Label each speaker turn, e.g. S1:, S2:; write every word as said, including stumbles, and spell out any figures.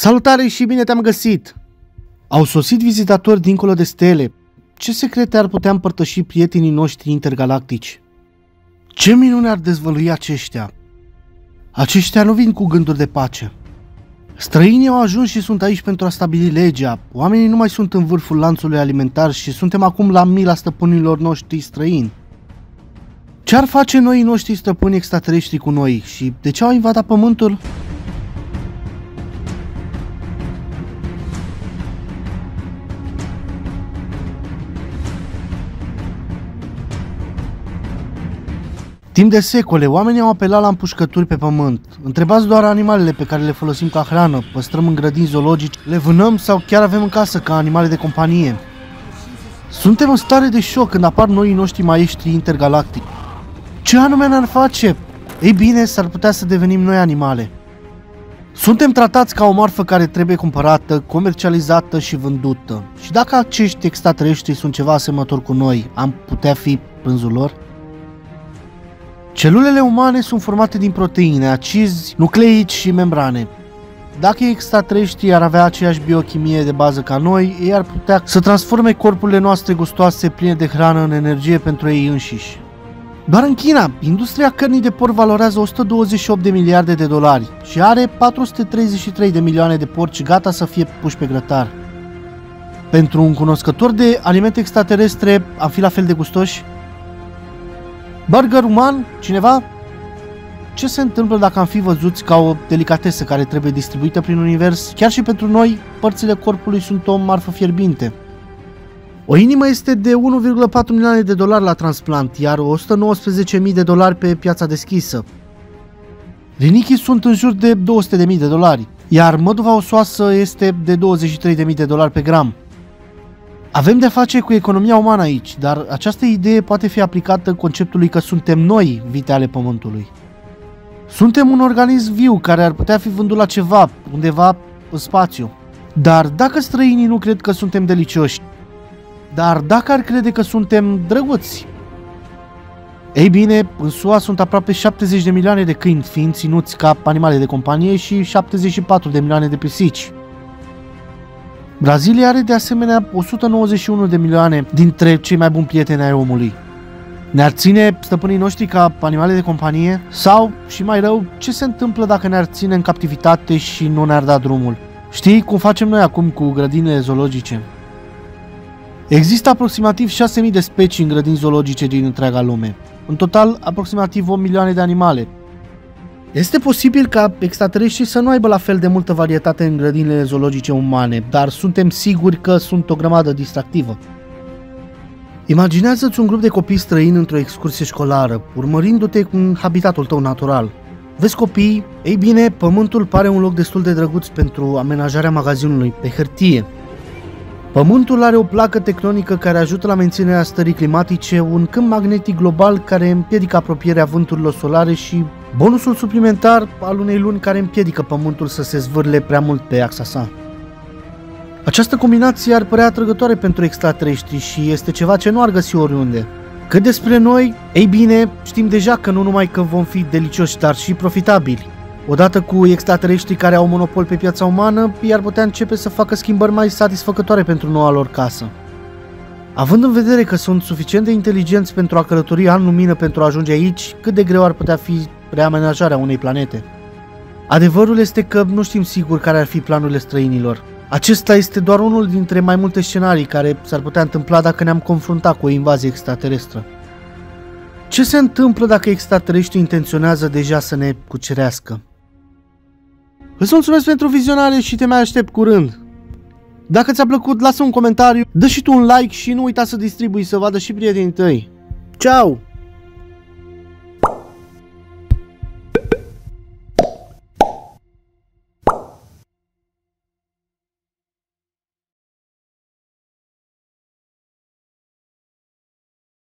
S1: Salutare și bine te-am găsit! Au sosit vizitatori dincolo de stele. Ce secrete ar putea împărtăși prietenii noștri intergalactici? Ce minune ar dezvălui aceștia? Aceștia nu vin cu gânduri de pace. Străinii au ajuns și sunt aici pentru a stabili legea. Oamenii nu mai sunt în vârful lanțului alimentar și suntem acum la mila stăpânilor noștri străini. Ce ar face noii noștri stăpâni extraterestri cu noi și de ce au invadat Pământul? Timp de secole, oamenii au apelat la împușcături pe pământ. Întrebați doar animalele pe care le folosim ca hrană, păstrăm în grădini zoologice, le vânăm sau chiar avem în casă ca animale de companie. Suntem în stare de șoc când apar noii noștri maestri intergalactici. Ce anume ne-ar face? Ei bine, s-ar putea să devenim noi animale. Suntem tratați ca o marfă care trebuie cumpărată, comercializată și vândută. Și dacă acești extraterestri sunt ceva asemănător cu noi, am putea fi prânzul lor? Celulele umane sunt formate din proteine, acizi, nucleici și membrane. Dacă extraterestrii ar avea aceeași biochimie de bază ca noi, ei ar putea să transforme corpurile noastre gustoase pline de hrană în energie pentru ei înșiși. Doar în China, industria cărnii de porc valorează o sută douăzeci și opt de miliarde de dolari și are patru sute treizeci și trei de milioane de porci gata să fie puși pe grătar. Pentru un cunoscător de alimente extraterestre, am fi la fel de gustoși? Burger uman? Cineva? Ce se întâmplă dacă am fi văzuți ca o delicatesă care trebuie distribuită prin univers? Chiar și pentru noi, părțile corpului sunt o marfă fierbinte. O inimă este de unu virgulă patru milioane de dolari la transplant, iar o sută nouăsprezece mii de dolari pe piața deschisă. Rinichii sunt în jur de două sute de mii de dolari, iar măduva osoasă este de douăzeci și trei de mii de dolari pe gram. Avem de face cu economia umană aici, dar această idee poate fi aplicată conceptului că suntem noi vite ale Pământului. Suntem un organism viu care ar putea fi vândut la ceva, undeva în spațiu. Dar dacă străinii nu cred că suntem delicioși, dar dacă ar crede că suntem drăguți? Ei bine, în S U A sunt aproape șaptezeci de milioane de câini fiind ținuți ca animale de companie și șaptezeci și patru de milioane de pisici. Brazilia are de asemenea o sută nouăzeci și unu de milioane dintre cei mai buni prieteni ai omului. Ne-ar ține stăpânii noștri ca animale de companie? Sau, și mai rău, ce se întâmplă dacă ne-ar ține în captivitate și nu ne-ar da drumul? Știi cum facem noi acum cu grădinile zoologice? Există aproximativ șase mii de specii în grădini zoologice din întreaga lume. În total, aproximativ opt milioane de animale. Este posibil ca extraterestrii să nu aibă la fel de multă varietate în grădinile zoologice umane, dar suntem siguri că sunt o grămadă distractivă. Imaginează-ți un grup de copii străini într-o excursie școlară, urmărindu-te în habitatul tău natural. Vezi copii? Ei bine, Pământul pare un loc destul de drăguț pentru amenajarea magazinului, pe hârtie. Pământul are o placă tectonică care ajută la menținerea stării climatice, un câmp magnetic global care împiedică apropierea vânturilor solare și bonusul suplimentar al unei luni care împiedică Pământul să se zvârle prea mult pe axa sa. Această combinație ar părea atrăgătoare pentru extraterestri și este ceva ce nu ar găsi oriunde. Cât despre noi, ei bine, știm deja că nu numai că vom fi delicioși, dar și profitabili. Odată cu extraterestrii care au monopol pe piața umană, ei ar putea începe să facă schimbări mai satisfăcătoare pentru noua lor casă. Având în vedere că sunt suficient de inteligenți pentru a călători an lumină pentru a ajunge aici, cât de greu ar putea fi reamenajarea unei planete? Adevărul este că nu știm sigur care ar fi planurile străinilor. Acesta este doar unul dintre mai multe scenarii care s-ar putea întâmpla dacă ne-am confruntat cu o invazie extraterestră. Ce se întâmplă dacă extraterestrii intenționează deja să ne cucerească? Îți mulțumesc pentru vizionare și te mai aștept curând. Dacă ți-a plăcut, lasă un comentariu, dă și tu un like și nu uita să distribui să vadă și prietenii tăi. Ciao!